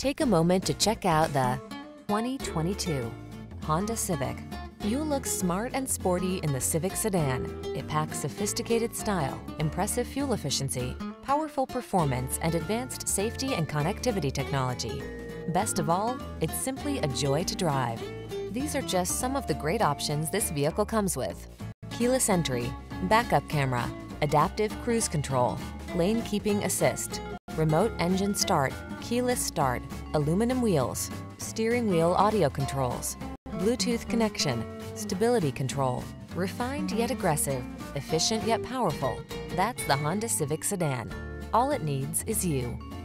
Take a moment to check out the 2022 Honda Civic. You look smart and sporty in the Civic sedan. It packs sophisticated style, impressive fuel efficiency, powerful performance, and advanced safety and connectivity technology. Best of all, it's simply a joy to drive. These are just some of the great options this vehicle comes with: keyless entry, backup camera, adaptive cruise control, lane keeping assist, remote engine start, keyless start, aluminum wheels, steering wheel audio controls, Bluetooth connection, stability control. Refined yet aggressive, efficient yet powerful. That's the Honda Civic sedan. All it needs is you.